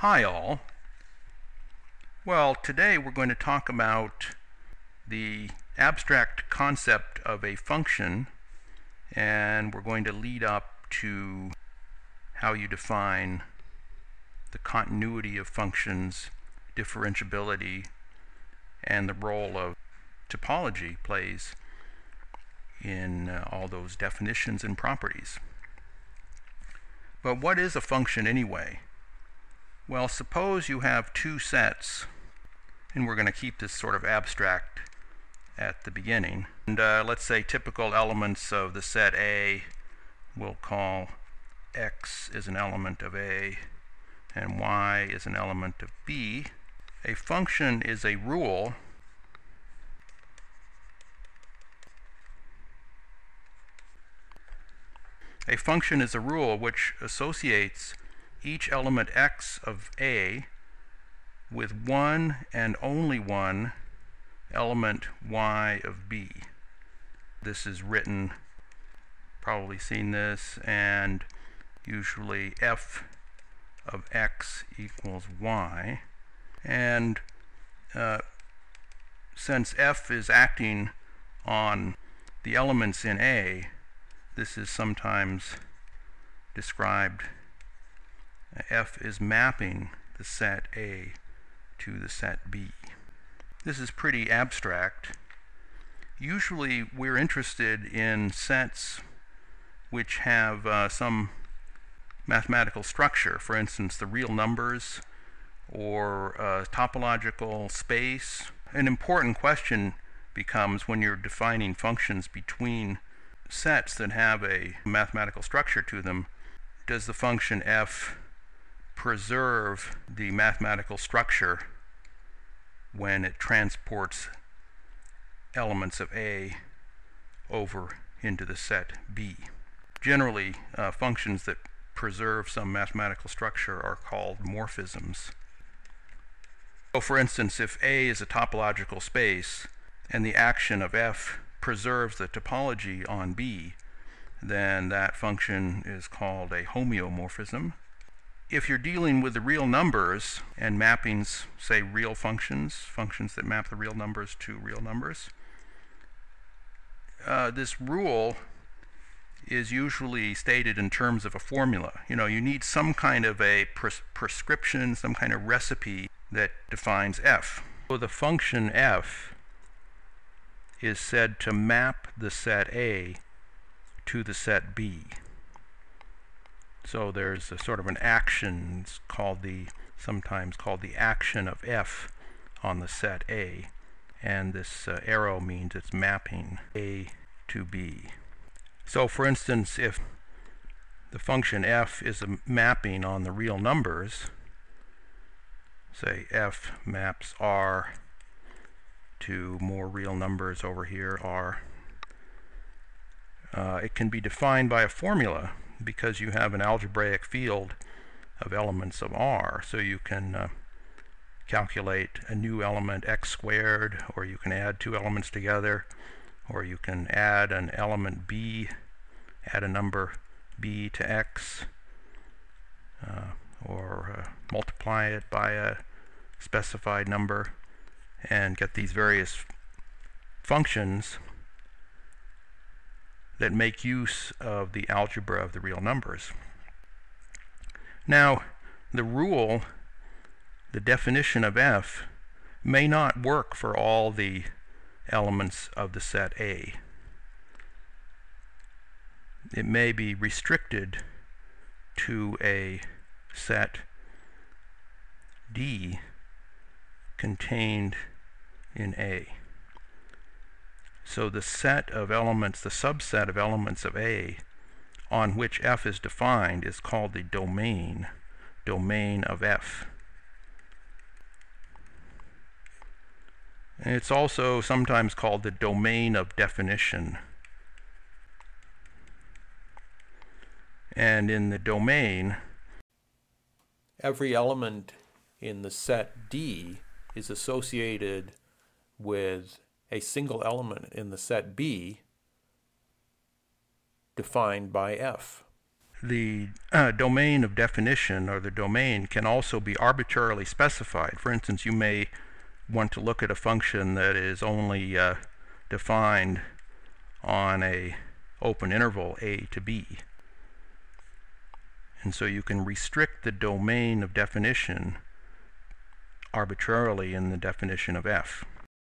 Hi all. Well, today we're going to talk about the abstract concept of a function, and we're going to lead up to how you define the continuity of functions, differentiability, and the role of topology plays in all those definitions and properties. But what is a function anyway? Well, suppose you have two sets, and we're going to keep this sort of abstract at the beginning. And let's say typical elements of the set A, we'll call X is an element of A, and Y is an element of B. A function is a rule which associates each element X of A with one and only one element Y of B. This is written, probably seen this, and usually f of X equals Y. And since f is acting on the elements in A, this is sometimes described, f is mapping the set A to the set B. This is pretty abstract. Usually we're interested in sets which have some mathematical structure, for instance the real numbers or topological space. An important question becomes, when you're defining functions between sets that have a mathematical structure to them, does the function f preserve the mathematical structure when it transports elements of A over into the set B? Generally, functions that preserve some mathematical structure are called morphisms. So for instance, if A is a topological space and the action of f preserves the topology on B, then that function is called a homeomorphism. If you're dealing with the real numbers and mappings, say real functions that map the real numbers to real numbers, this rule is usually stated in terms of a formula. You need some kind of a prescription, some kind of recipe that defines f. So the function f is said to map the set A to the set B. So there's a sort of an action, it's sometimes called the action of f on the set A, and this arrow means it's mapping A to B. So for instance, if the function f is a mapping on the real numbers, say f maps R to more real numbers over here, R, it can be defined by a formula, because you have an algebraic field of elements of R. So you can calculate a new element x squared, or you can add two elements together, or you can add an element B, add a number B to x, or multiply it by a specified number, and get these various functions that make use of the algebra of the real numbers. Now, the rule, the definition of f, may not work for all the elements of the set A. It may be restricted to a set D contained in A. So the set of elements, the subset of elements of A on which f is defined, is called the domain of f. And it's also sometimes called the domain of definition. And in the domain, every element in the set D is associated with a single element in the set B defined by f. The domain of definition, or the domain, can also be arbitrarily specified. For instance, you may want to look at a function that is only defined on a open interval a to b. And so you can restrict the domain of definition arbitrarily in the definition of f.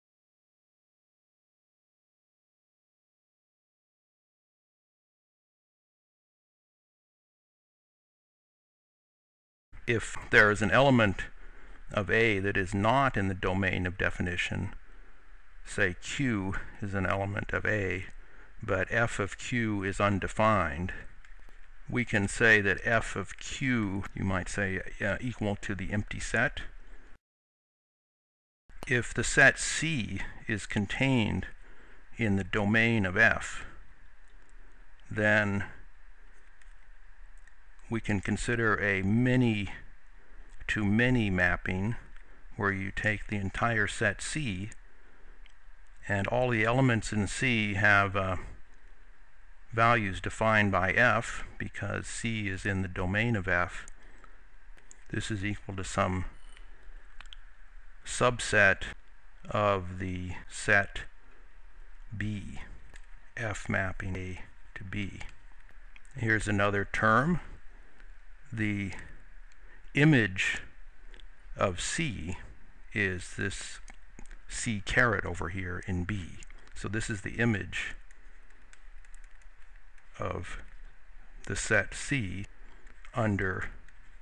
If there is an element of A that is not in the domain of definition, say Q is an element of A, but f of Q is undefined, we can say that f of Q, you might say, equal to the empty set. If the set C is contained in the domain of f, then we can consider a many-to-many mapping where you take the entire set C and all the elements in C have values defined by f because C is in the domain of f. This is equal to some subset of the set B, f mapping A to B. Here's another term. The image of C is this C caret over here in B. So this is the image of the set C under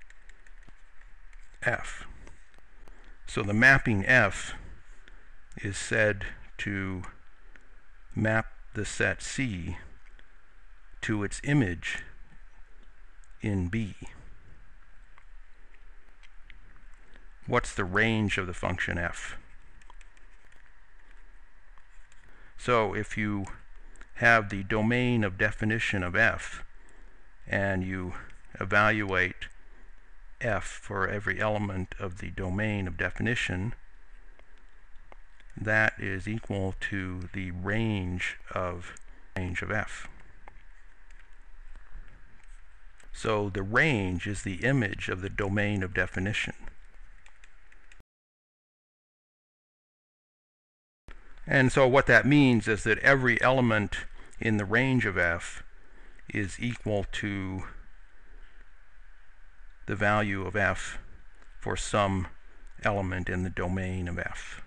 F. So the mapping F is said to map the set C to its image in B. What's the range of the function f? So if you have the domain of definition of f and you evaluate f for every element of the domain of definition, that is equal to the range of f. So the range is the image of the domain of definition. And so what that means is that every element in the range of f is equal to the value of f for some element in the domain of f.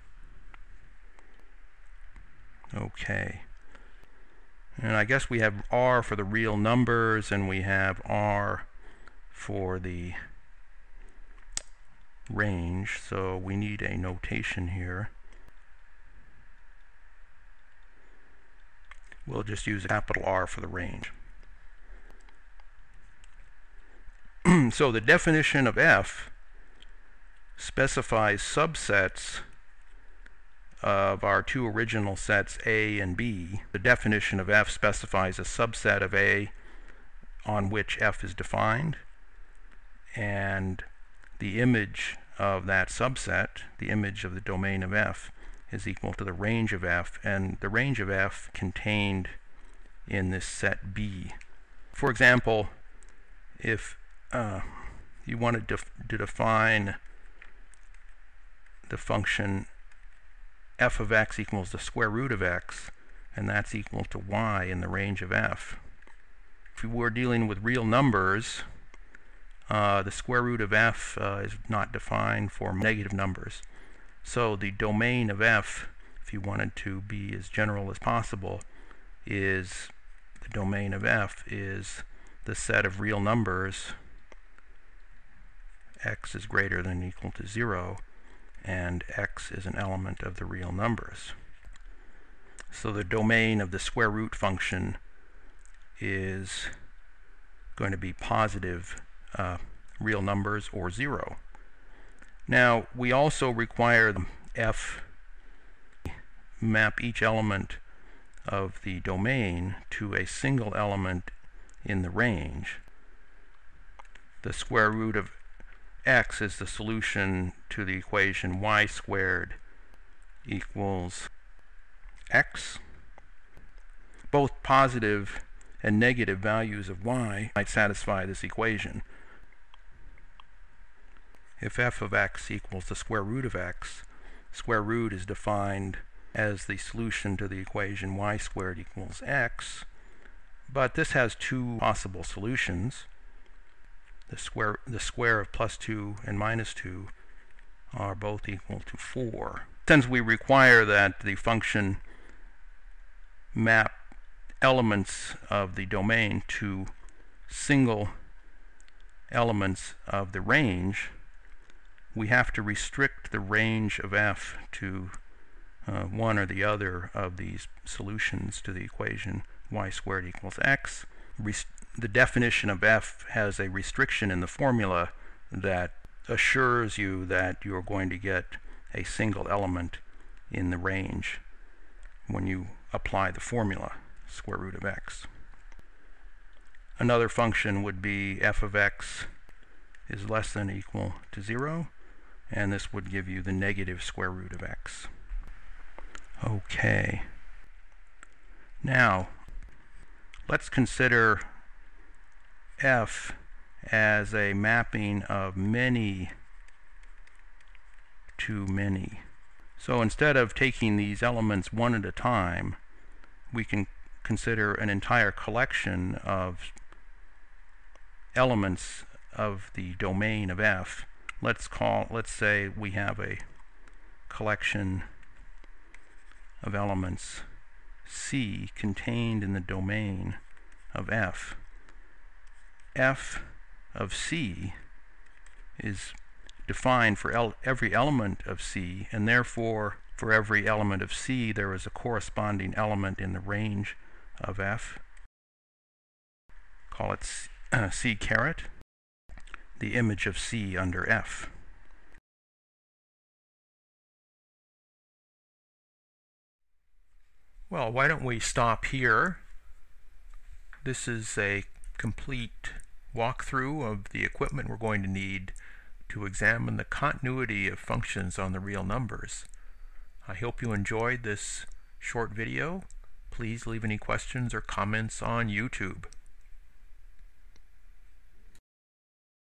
Okay. And I guess we have r for the real numbers, and we have r for the range, so we need a notation here. We'll just use a capital R for the range. So the definition of f specifies subsets of our two original sets A and B. The definition of f specifies a subset of A on which f is defined, and the image of that subset, the image of the domain of f, is equal to the range of f, and the range of f contained in this set B. For example, if you wanted to define the function f of x equals the square root of x, and that's equal to y in the range of f. If we were dealing with real numbers, the square root of f is not defined for negative numbers. So the domain of f, if you wanted to be as general as possible, is the domain of f is the set of real numbers x is greater than or equal to 0, and x is an element of the real numbers. So the domain of the square root function is going to be positive real numbers or 0. Now, we also require the f map each element of the domain to a single element in the range. The square root of x is the solution to the equation y squared equals x. Both positive and negative values of y might satisfy this equation. If f of x equals the square root of x, square root is defined as the solution to the equation y squared equals x, but this has two possible solutions. The square of plus 2 and minus 2 are both equal to 4. Since we require that the function map elements of the domain to single elements of the range, we have to restrict the range of f to one or the other of these solutions to the equation y squared equals x. The definition of f has a restriction in the formula that assures you that you're going to get a single element in the range when you apply the formula, square root of x. Another function would be f of x is less than or equal to 0, and this would give you the negative square root of x. Okay. Now, let's consider f as a mapping of many to many. So instead of taking these elements one at a time, we can consider an entire collection of elements of the domain of f. Let's say we have a collection of elements C contained in the domain of f. F of C is defined for every element of C, and therefore for every element of C there is a corresponding element in the range of f. Call it C caret, the image of C under f. Well, why don't we stop here? This is a complete walkthrough of the equipment we're going to need to examine the continuity of functions on the real numbers. I hope you enjoyed this short video. Please leave any questions or comments on YouTube.